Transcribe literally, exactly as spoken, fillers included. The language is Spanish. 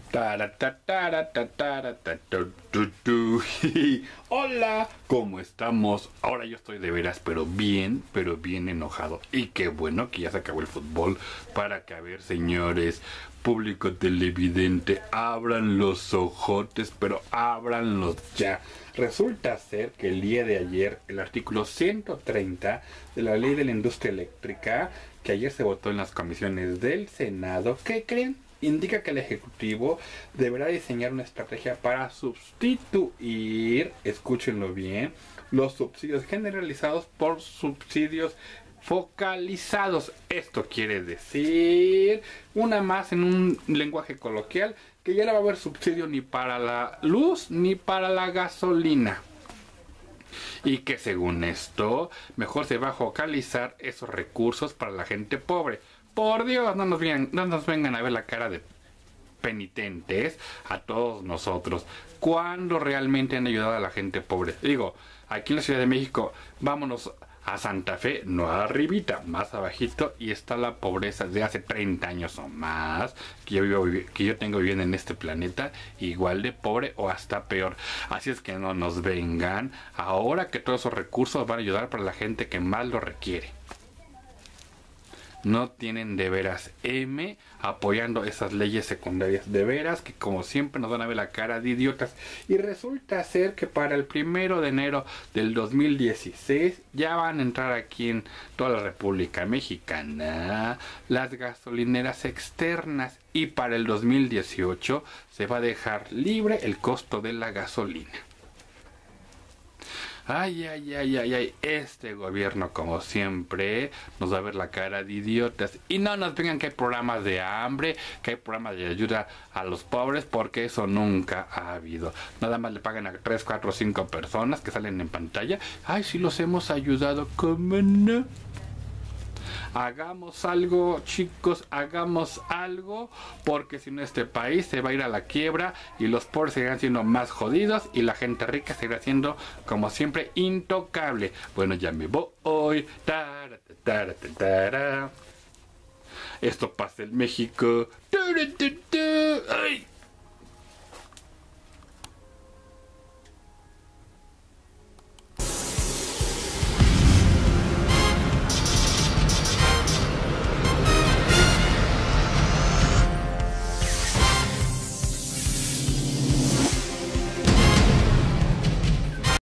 Tara, ta, tara, ta, tara, ta, tu, tu, tu. Hola, ¿cómo estamos? Ahora yo estoy de veras, pero bien, pero bien enojado. Y qué bueno que ya se acabó el fútbol. Para que, a ver, señores, público televidente, abran los ojotes, pero ábranlos ya. Resulta ser que el día de ayer, el artículo ciento treinta de la Ley de la Industria Eléctrica, que ayer se votó en las comisiones del Senado, ¿qué creen? Indica que el Ejecutivo deberá diseñar una estrategia para sustituir, escúchenlo bien, los subsidios generalizados por subsidios focalizados. Esto quiere decir, una más en un lenguaje coloquial, que ya no va a haber subsidio ni para la luz ni para la gasolina. Y que según esto, mejor se va a focalizar esos recursos para la gente pobre. Por Dios, no nos vengan, no nos vengan a ver la cara de penitentes a todos nosotros. ¿Cuándo realmente han ayudado a la gente pobre? Digo, aquí en la Ciudad de México, vámonos a Santa Fe, no arribita, más abajito, y está la pobreza de hace treinta años o más, que yo, vivo, que yo tengo viviendo en este planeta, igual de pobre o hasta peor. Así es que no nos vengan, ahora que todos esos recursos van a ayudar para la gente que más lo requiere. No tienen de veras M apoyando esas leyes secundarias, de veras que como siempre nos van a ver la cara de idiotas. Y resulta ser que para el primero de enero del dos mil dieciséis ya van a entrar aquí en toda la República Mexicana las gasolineras externas, y para el dos mil dieciocho se va a dejar libre el costo de la gasolina. Ay, ay, ay, ay, ay, este gobierno como siempre nos va a ver la cara de idiotas. Y no nos vengan que hay programas de hambre, que hay programas de ayuda a los pobres, porque eso nunca ha habido. Nada más le pagan a tres, cuatro, cinco personas que salen en pantalla. Ay, sí los hemos ayudado, ¿cómo no? Hagamos algo, chicos, hagamos algo, porque si no este país se va a ir a la quiebra y los pobres seguirán siendo más jodidos y la gente rica seguirá siendo, como siempre, intocable. Bueno, ya me voy. Tara, tara, tara, tara. Esto pasa en México. Ay.